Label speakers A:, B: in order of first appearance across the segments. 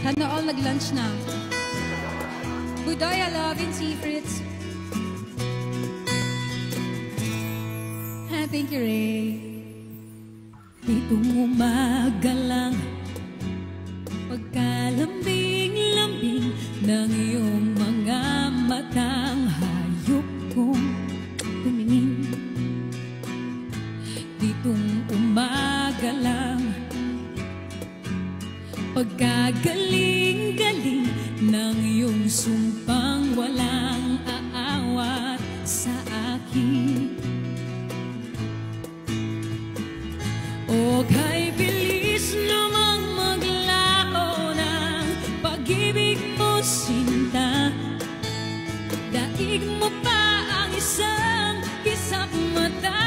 A: Sana all nag-lunch na. Budoy, I love you, si Fritz. Thank you, Ray. Itong umaga lang, pagkalambing-lambing ng iyong mga matang hayop kong tumingin. Ditong umaga lang, pagkagaling-galing ng iyong sumpang walang aawat sa akin. O kay bilis namang maglao ng pag-ibig mo, sinta. Daig mo pa ang isang kisap mata.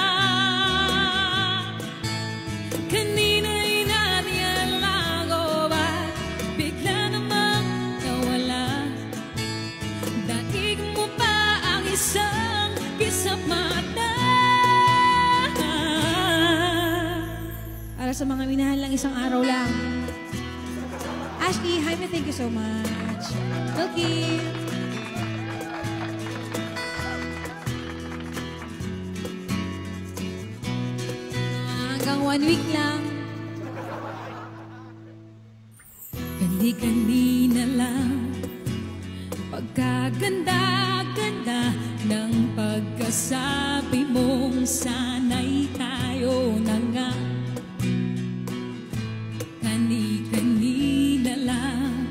A: Kanina'y naniyalago ba't bigla namang nawala? Daig mo pa ang isang kisap mata. Para sa mga minahal lang isang araw lang. Ashley, Jaime, thank you so much. Okay. Hanggang 1 week lang. Kani-kanina lang, pagkaganda-ganda ng pagkasabi mong sanay tayo na nga. Kani-kanina lang,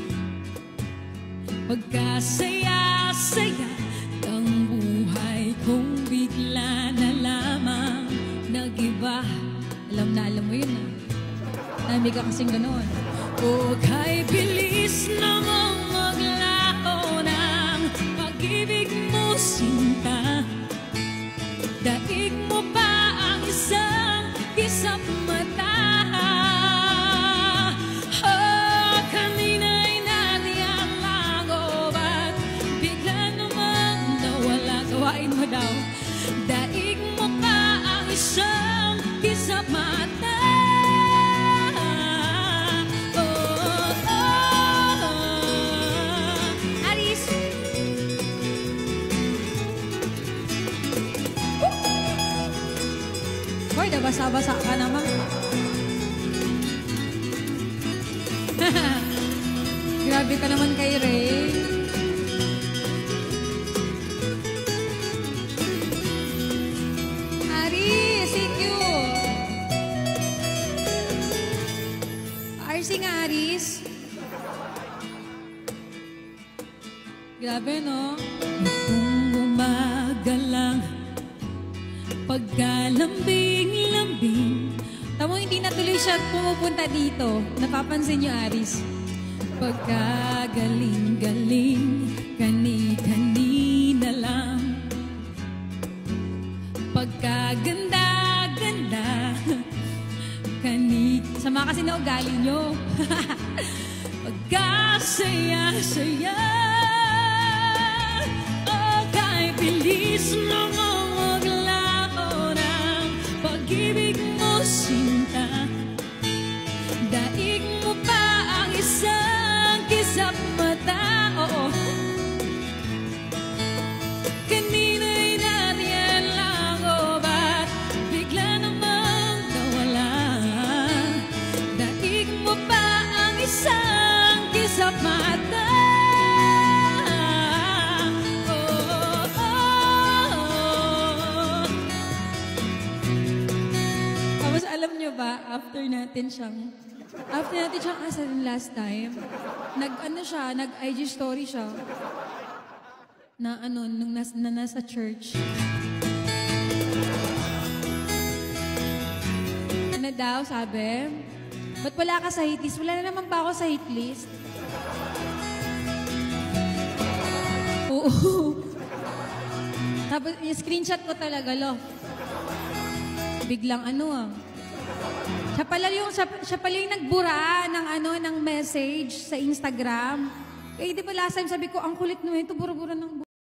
A: pagkasaya-saya ng buhay kong bigla na lamang nag-iba. Alam na alam mo yun ah. Nami ka kasing gano'n. O kay bilis namang maglao ng pag-ibig mo, sinta. Daig mo pa ang isang kisap mata. Kanina'y naniyalago ba't bigla namang nawala? Gawain mo daw. Daig mo pa ang isang kisap mata. Aris! Hoy, nabasa-basa ka naman. Grabe ka naman kay Ray. Aris, thank you. RC nga, Aris. Grabe, no? Itong umaga lang, pagkalambing-lambing. Tamo, hindi na tuloy siya pumupunta dito. Napapansin niyo, Aris? Pagkagaling-galing, kani-kanina lang. Pagkaganda-ganda, sama kasi na ugali nyo. Pagkasaya-saya, o kay bilis namang maglao ng pag-ibig mo, sinta. Daig mo pa ang isang kisap mata. Oo. Kanina'y naniyalago ba't bigla namang nawala? Daig mo pa ang isang kisap mata. Tapos alam nyo ba, after natin siyang asarin last time, nag-IG story siya, na nung nasa church. Ano daw, sabi? Ba't wala ka sa hit list? Wala na naman ba ako sa hit list? Oo. Tapos, yung screenshot ko talaga, lo. Biglang Siya pala yung nagbura ng message sa Instagram. Eh, di ba last time sabi ko, ang kulit naman ito, bura-bura ng